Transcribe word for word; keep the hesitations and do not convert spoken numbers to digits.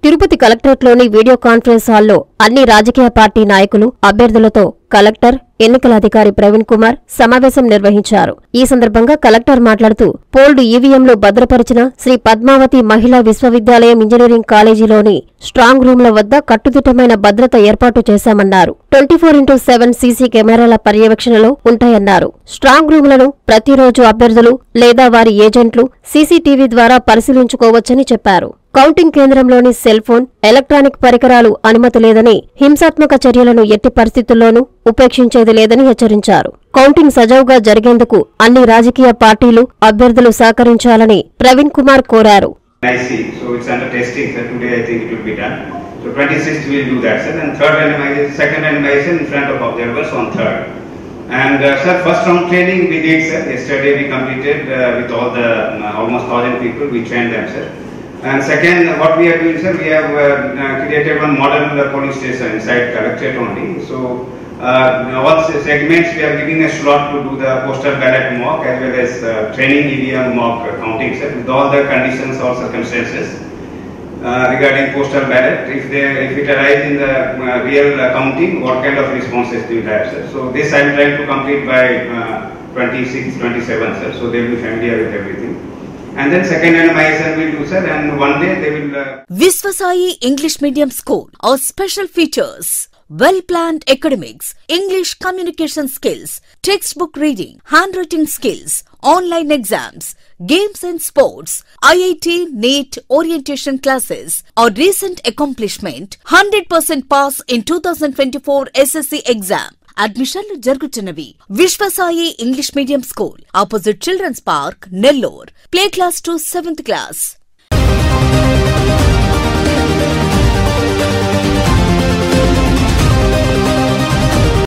Tirupati కలెక్టరేట్లోని video conference హాల్లో అన్ని రాజకీయ పార్టీ నాయకులు, అభ్యర్థులతో కలెక్టర్, ఎన్నికల అధికారి ప్రవీణ్ కుమార్ సమావేశం నిర్వహించారు. ఈ సందర్భంగా కలెక్టర్ మాట్లాడుతూ పోల్డ్ ఈవీఎంలో భద్రపరిచిన శ్రీ పద్మావతి మహిళా విశ్వవిద్యాలయం ఇంజనీరింగ్ కాలేజీలోని స్ట్రాంగ్ రూంల వద్ద కట్టుదిట్టమైన భద్రత ఏర్పాటు చేశామన్నారు. Twenty four into seven CC కెమెరాల పర్యవేక్షణలో ఉంటాయన్నారు. స్ట్రాంగ్ రూంలను ప్రతిరోజు అభ్యర్థులు లేదా వారి ఏజెంట్లు సీసీటీవీ ద్వారా పరిశీలించుకోవచ్చని చెప్పారు. కౌంటింగ్ కేంద్రంలోని సెల్ ఫోన్, ఎలక్ట్రానిక్ పరికరాలు అనుమతి లేదని, హింసాత్మక చర్యలను ఎట్టి పరిస్థితుల్లోనూ ఉపేక్షించేది లేదని హెచ్చరించారు. కౌంటింగ్ సజావుగా జరిగేందుకు అన్ని రాజకీయ పార్టీలు, అభ్యర్థులు సహకరించాలని ప్రవీణ్ కుమార్ కోరారు. And uh, sir, first round training we did, sir. Yesterday we completed uh, with all the uh, almost thousand people. We trained them, sir. And second, what we are doing, sir, we have uh, uh, created one model uh, police station inside Collectorate only. So uh, all segments we are giving a slot to do the postal ballot mock as well as uh, training E V M mock uh, counting, sir, with all the conditions or circumstances uh, regarding postal ballot. If they if it arrives in the uh, real uh, counting, what kind of responses do you have, sir? So this I am trying to complete by uh, twenty-six, twenty-seven, sir. So they will be familiar with everything. And then second randomization will do, sir, and one day they will... Uh... Viswasai English Medium School. Our special features: well-planned academics, English communication skills, textbook reading, handwriting skills, online exams, games and sports, I I T, NEET, orientation classes. Our recent accomplishment, one hundred percent pass in twenty twenty-four S S C exam. అడ్మిషన్లు జరుగుతున్నవి. Vishwasai English medium school, opposite children's park, Nellore. Play class to seventh class.